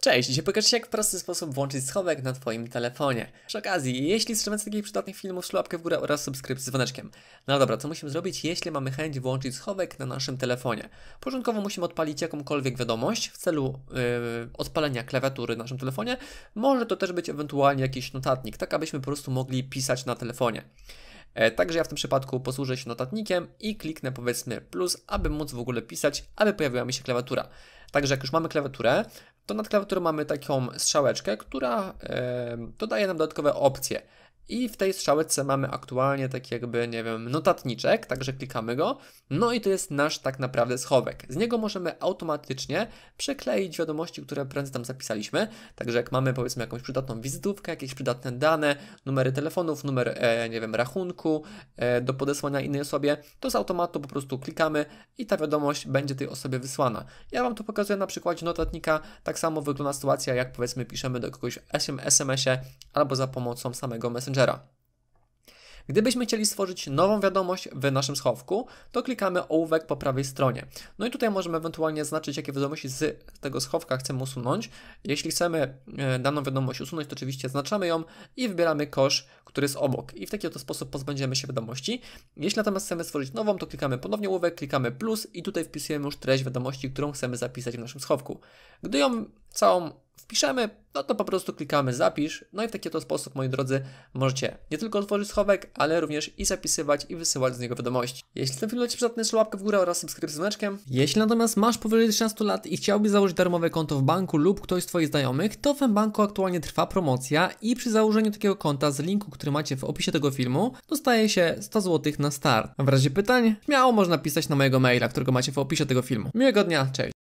Cześć, dzisiaj pokażę Ci, jak w prosty sposób włączyć schowek na Twoim telefonie. Przy okazji, jeśli słuchasz takich przydatnych filmów, łapkę w górę oraz subskrypcję z dzwoneczkiem. No dobra, co musimy zrobić, jeśli mamy chęć włączyć schowek na naszym telefonie? Początkowo musimy odpalić jakąkolwiek wiadomość w celu odpalenia klawiatury na naszym telefonie. Może to też być ewentualnie jakiś notatnik, tak abyśmy po prostu mogli pisać na telefonie. Także ja w tym przypadku posłużę się notatnikiem i kliknę powiedzmy plus, aby móc w ogóle pisać, aby pojawiła mi się klawiatura. Także jak już mamy klawiaturę, to nad klawiaturą mamy taką strzałeczkę, która dodaje nam dodatkowe opcje. I w tej strzałeczce mamy aktualnie taki jakby, nie wiem, notatniczek, także klikamy go. No i to jest nasz tak naprawdę schowek. Z niego możemy automatycznie przekleić wiadomości, które prędzej tam zapisaliśmy. Także jak mamy powiedzmy jakąś przydatną wizytówkę, jakieś przydatne dane, numery telefonów, numer, nie wiem, rachunku do podesłania innej osobie, to z automatu po prostu klikamy i ta wiadomość będzie tej osobie wysłana. Ja Wam to pokazuję na przykładzie notatnika. Tak samo wygląda sytuacja, jak powiedzmy piszemy do kogoś SMS-ie albo za pomocą samego Messengera. Gdybyśmy chcieli stworzyć nową wiadomość w naszym schowku, to klikamy ołówek po prawej stronie. No i tutaj możemy ewentualnie zaznaczyć, jakie wiadomości z tego schowka chcemy usunąć. Jeśli chcemy daną wiadomość usunąć, to oczywiście zaznaczamy ją i wybieramy kosz, który jest obok. I w taki oto sposób pozbędziemy się wiadomości. Jeśli natomiast chcemy stworzyć nową, to klikamy ponownie ołówek, klikamy plus i tutaj wpisujemy już treść wiadomości, którą chcemy zapisać w naszym schowku. Gdy ją całą wpiszemy, no to po prostu klikamy zapisz, no i w taki oto sposób, moi drodzy, możecie nie tylko otworzyć schowek, ale również i zapisywać i wysyłać z niego wiadomości. Jeśli ten film dla Ciebie przydatny, to łapkę w górę oraz subskrypcję z dzwoneczkiem. Jeśli natomiast masz powyżej 13 lat i chciałbyś założyć darmowe konto w banku lub ktoś z Twoich znajomych, to w mBanku aktualnie trwa promocja i przy założeniu takiego konta z linku, który macie w opisie tego filmu, dostaje się 100 zł na start. A w razie pytań, śmiało można pisać na mojego maila, którego macie w opisie tego filmu. Miłego dnia, cześć!